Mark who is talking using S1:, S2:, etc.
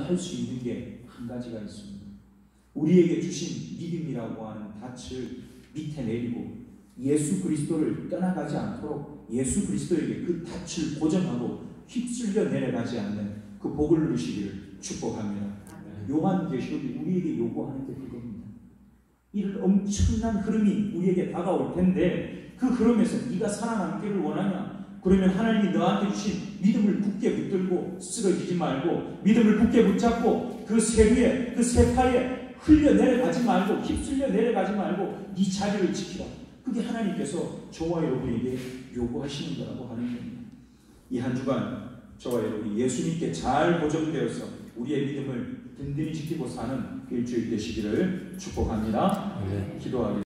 S1: 할 수 있는 게 한 가지가 있습니다. 우리에게 주신 믿음이라고 하는 닻을 밑에 내리고 예수 그리스도를 떠나가지 않도록 예수 그리스도에게 그 닻을 고정하고 휩쓸려 내려가지 않는 그 복을 누리시기를 축복합니다. 요한계시록이 우리에게 요구하는 게 그겁니다. 이런 엄청난 흐름이 우리에게 다가올 텐데 그 흐름에서 네가 살아남기를 원하냐? 그러면 하나님이 너한테 주신 믿음을 굳게 붙들고 쓰러지지 말고 믿음을 굳게 붙잡고 그 세류에 그 세파에 흘려 내려가지 말고 휩쓸려 내려가지 말고 네 자리를 지키라. 그게 하나님께서 저와 여러분에게 요구하시는 거라고 하는 겁니다. 이 한 주간 저와 여러분이 예수님께 잘 고정되어서 우리의 믿음을 든든히 지키고 사는 일주일 되시기를 축복합니다. 기도하겠습니다.